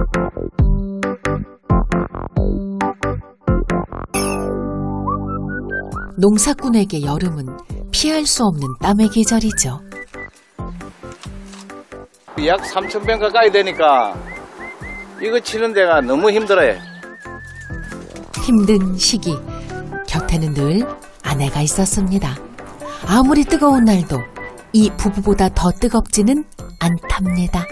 농사꾼에게 여름은 피할 수 없는 땀의 계절이죠. 약 3,000평 가까이 되니까 이거 치는 데가 너무 힘들어요. 힘든 시기, 곁에는 늘 아내가 있었습니다. 아무리 뜨거운 날도 이 부부보다 더 뜨겁지는 않답니다.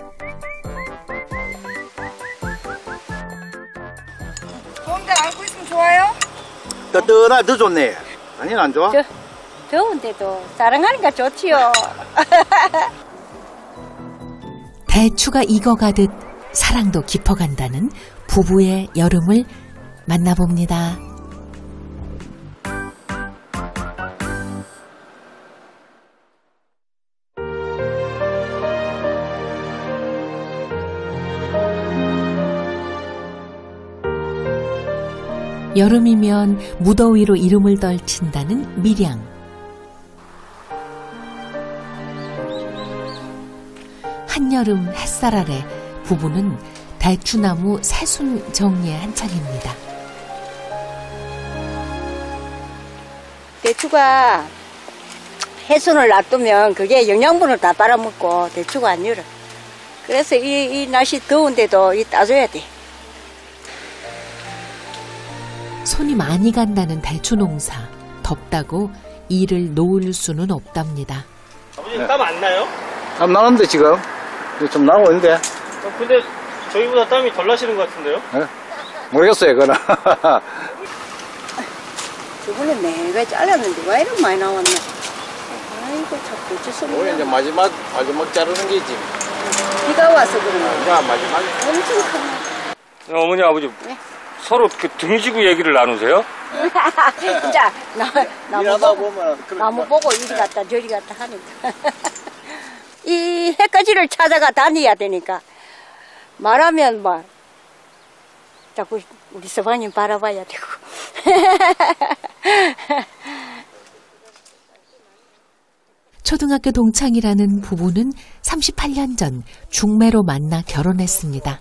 더운데 안고 있으면 좋아요? 뜨뜻하 더 좋네. 아니 안 좋아? 더운데도 사랑하니까 좋지요. 대추가 익어가듯 사랑도 깊어간다는 부부의 여름을 만나봅니다. 여름이면 무더위로 이름을 떨친다는 밀양. 한여름 햇살 아래 부부는 대추나무 새순 정리에 한창입니다. 대추가 해순을 놔두면 그게 영양분을 다 빨아먹고 대추가 안 열어. 그래서 이 날씨 더운데도 따줘야 돼. 손이 많이 간다는 대추 농사. 덥다고 일을 놓을 수는 없답니다. 아버님 땀 안 나요? 땀 나는데 지금 좀 나고 있는데. 근데 저희보다 땀이 덜 나시는 것 같은데요? 네? 모르겠어요 그거는. 저번에 매일 잘랐는데 왜 이렇게 많이 나왔나? 아이고 자꾸 주스는. 우리 이제 마지막 자르는 게지. 비가 와서 그런가? 이제 마지막. 엄청 크네. 어머니 아버지 네? 서로 등지고 얘기를 나누세요? 진짜 일하다 보면 나무 보고 이리 갔다 저리 갔다 하니까. 이 해까지를 찾아가 다녀야 되니까 말하면 막 자꾸 우리 서방님 바라봐야 되고. 초등학교 동창이라는 부부는 38년 전 중매로 만나 결혼했습니다.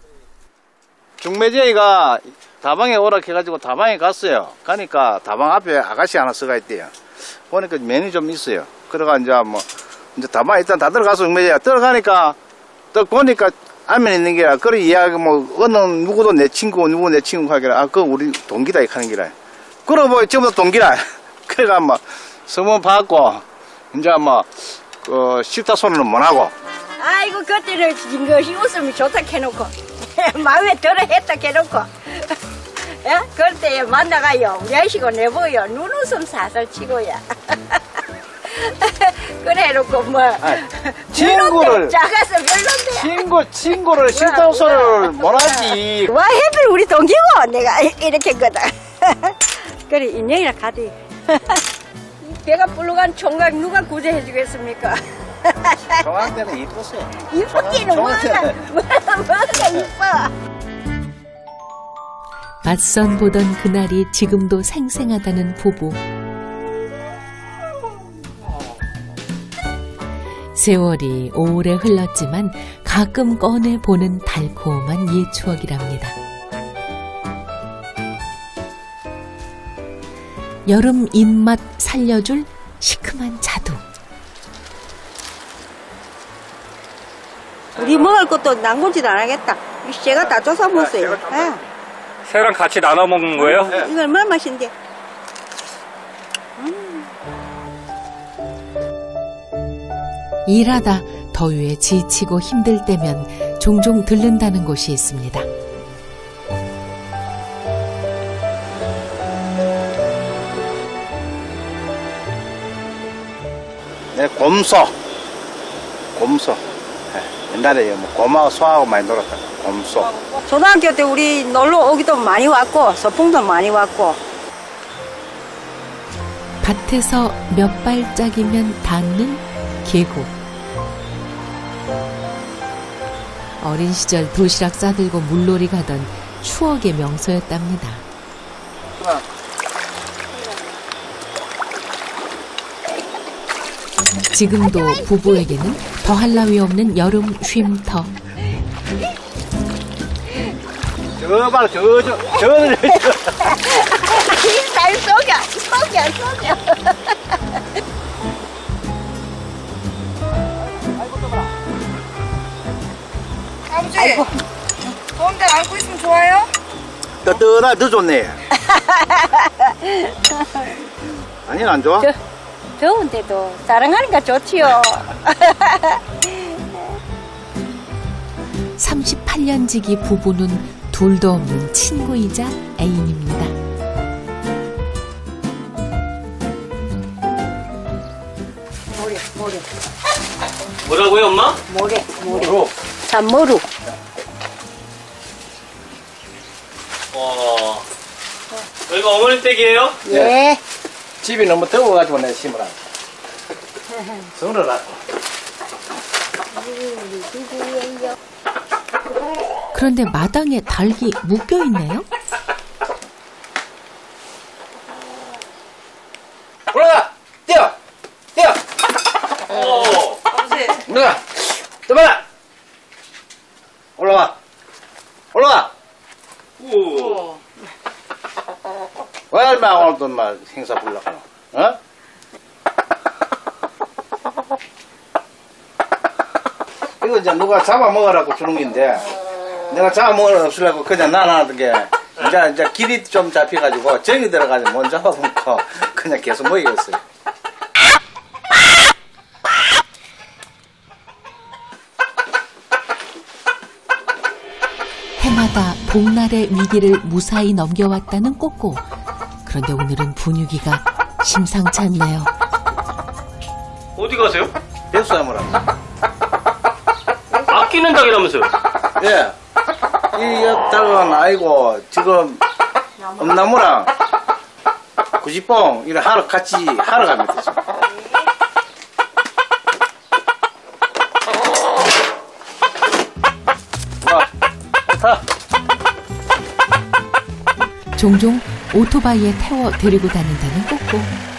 중매제이가 다방에 오라 해가지고 다방에 갔어요. 가니까 다방 앞에 아가씨 하나 서가 있대요. 보니까 면이 좀 있어요. 그래가 이제 다방에 일단 다 들어가서 중매제이가 들어가니까 딱 보니까 안면에 있는 게라 그런 이야기 어느 누구도 내 친구 누구 내 친구 하기라 그거 우리 동기다 이렇게 하는 기라. 그러고 전부 다 동기라. 그래가 서문 받고 이제 싫다 소리는 못 하고. 아이고 그때는 진것이 웃음이 좋다 해놓고 마음에 들어 했다 해놓고 예? 그때 만나가요 우리 아이시고 내보여 눈웃음 살살 치고야. 그래 놓고 친구를 작아서 별론데 친구를 싫다는 소리를 못하지. 와 해필 우리 동기고 내가 이렇게 했거든. 그래 인연이라 가디. 배가 불러간 총각 누가 구제해 주겠습니까? 정한 때는 이뻤어요. 이쁘기는 뭐가 이뻐. 맞선 보던 그날이 지금도 생생하다는 부부. 세월이 오래 흘렀지만 가끔 꺼내보는 달콤한 옛 추억이랍니다. 여름 입맛 살려줄 시큼한 자두. 우리 먹을 것도 남군짓 안 하겠다. 새가 다 쫓아 먹었어요. 새랑 같이 나눠 먹는 거예요? 이거 얼마나 맛있는데. 일하다 더위에 지치고 힘들 때면 종종 들른다는 곳이 있습니다. 네, 곰소. 옛날에 곰하고 소하고 많이 놀았다. 곰소. 초등학교 때 우리 놀러 오기도 많이 왔고 서풍도 많이 왔고. 밭에서 몇 발짝이면 닿는 계곡. 어린 시절 도시락 싸들고 물놀이 가던 추억의 명소였답니다. 지금도 부부에게는 더할 나위 없는 여름 쉼터. 저 봐라, 저는. 잘 속여. 아버지, 더운 데 안고 있으면 좋아요? 뜨끈하, 더 좋네. 아니, 안 좋아? 더운데도 사랑하니까 좋지요. 38년 지기 부부는 둘도 없는 친구이자 애인입니다. 모래. 뭐라고요, 엄마? 모래. 참모루. 여기가 어머니 댁이에요? 예. 집이 너무 더워가지고 내가 심으라. 서늘하고. 그런데 마당에 닭이 묶여 있네요. 올라가! 뛰어! 아버지, 올라가! 떠봐라! 올라와! 오. 왜 얼마 오늘 또 막 행사 불러가노? 어? 이거 이제 누가 잡아먹으라고 주는 건데, 내가 잡아먹으라고 없으려고 그냥 놔놨던 게, 이제 길이 좀 잡혀가지고, 정이 들어가지고 못 잡아먹고, 그냥 계속 먹이겠어요. 해마다 복날의 위기를 무사히 넘겨왔다는 꼬꼬. 그런데 오늘은 분위기가 심상치 않네요. 어디 가세요? 백수 하느라. 아끼는 닭이라면서요? 예. 이 닭은 아이고, 지금, 엄나무랑 구지뽕, 이런 같이 하러 갑니다, 지금. 와, 타. 종종 오토바이에 태워 데리고 다닌다는 꼬꼬.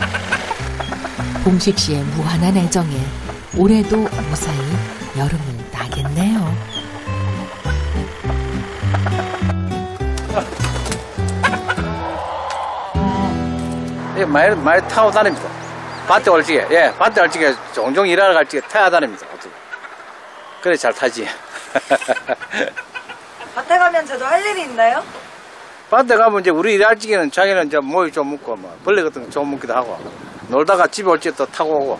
봉식 씨의 무한한 애정에 올해도 무사히 여름을 나겠네요. 예, 많이 타고 다닙니다. 밭에 올 적에, 밭에 올 적에 종종 일하러 갈 적에 타고 다닙니다. 그래, 잘 타지. 밭에 가면 저도 할 일이 있나요? 밭에 가면 이제 우리 일할 적에는 자기는 이제 모이 좀 먹고, 뭐, 벌레 같은 거 좀 먹기도 하고, 놀다가 집에 올 적에 또 타고 오고.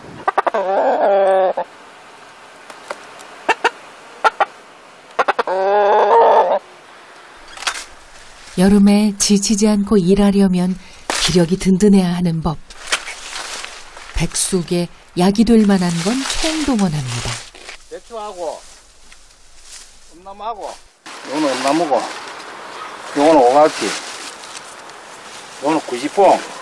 여름에 지치지 않고 일하려면 기력이 든든해야 하는 법. 백숙에 약이 될 만한 건 총동원합니다. 배추하고, 엄나무하고, 요거는 엄나무고, 요거는 오갈피, 요거는 구지뽕,